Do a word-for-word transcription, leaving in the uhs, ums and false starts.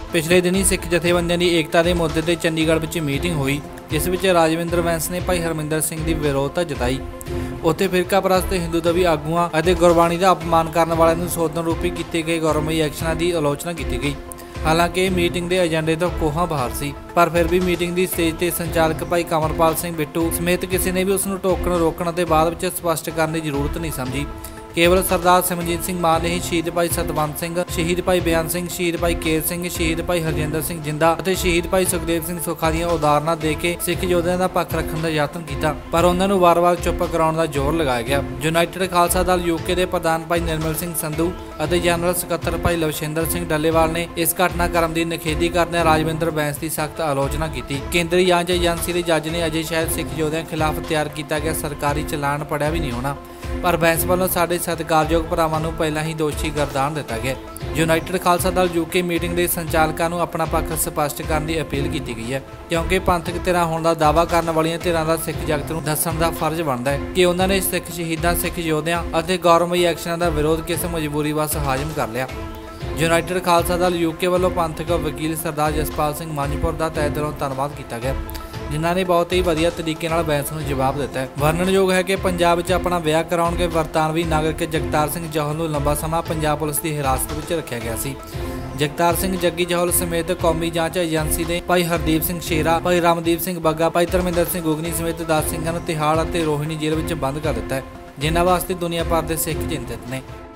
पिछले दिनी सिख जथेबंदियों की एकता के मुद्दे ते चंडीगढ़ में मीटिंग हुई, जिस विच राजविंदर बैंस ने भाई हरमिंदर सिंह की विरोधता जताई। उत्थे फिरका परस्त हिंदू दवी आगुआं अते गुरबाणी का अपमान करने वालों सोधन रूपी किए गए गौरवमई एक्शनां की आलोचना की गई। हालांकि मीटिंग के एजेंडे तो कोहा बाहर सी, पर फिर भी मीटिंग की स्टेज ते संचालक भाई कमरपाल सिंह बिट्टू समेत किसी ने भी उसनूं टोकण रोकण ते बाद विच स्पष्ट करने की जरूरत नहीं समझी। केवल सरदार सिमरजीत सिंह मान ने ही शहीद भाई सतवंत सिंह, शहीद भाई बयान सिंह, शहीद भाई केर सिंह, शहीद भाई हरजिंदर सिंह जिंदा और शहीद भाई सुखदेव सिंह सुखा दी उदाहरणा दे के सिख योद्धियों का पक्ष रखने का यत्न किया, पर उन्होंने वार वार चुप कराने का जोर लगाया गया। यूनाइटेड खालसा दल यूके के प्रधान भाई निर्मल सिंह संधू और जनरल सकत्तर भाई लवछिंदर सिंह डल्लेवाल ने इस घटनाक्रम की निखेधी करदे राजविंदर बैंस की सख्त आलोचना की। केंद्रीय जांच एजेंसी के जज ने अजे शायद सिख योद्धियों खिलाफ तैयार किया गया सरकारी चलान पढ़िया भी नहीं होना, पर बैंस वालों साडे सत्कारयोग भरावां नूं पहलां ही दोषी गर्दान दिता गया। यूनाइटेड खालसा दल यूके मीटिंग के संचालकों नूं अपना पक्ष स्पष्ट करने की अपील की गई है, क्योंकि पंथक धिरां होण दा दावा करने वाली धिरां दा सिख जगत नूं दस्सण दा फर्ज बनदा है कि उन्होंने सिख शहीदां, सिख योद्धियां अते गौरवमई एक्शनां दा विरोध किस मजबूरी वस हाजम कर लिया। यूनाइटेड खालसा दल यूके वालों पंथक वकील सरदार जसपाल सिंह मंझपुर का तहे दिलों धन्नवाद किया गया, जिन्हों ने बहुत ही वधिया तरीके नाल बैंस नूं जवाब दिता है। वर्णनयोग है कि पंजाब विच अपना विआह कराउणगे बरतानवी नागरिक जगतार सिंह जौहल नूं लंबा समा पंजाब पुलिस की हिरासत में रखा गया सी। जगतार सिंह जग्गी जौहल समेत कौमी जांच एजेंसी ने भाई हरदीप सिंह शेरा, भाई रामदीप सिंह बग्गा, भाई धर्मिंदर सिंह गुगनी समेत दस सिंघां नूं तिहाड़ अते रोहिणी जेल में बंद कर दिता है, जिन्हां वास्ते दुनिया भर के सिख चिंतित ने।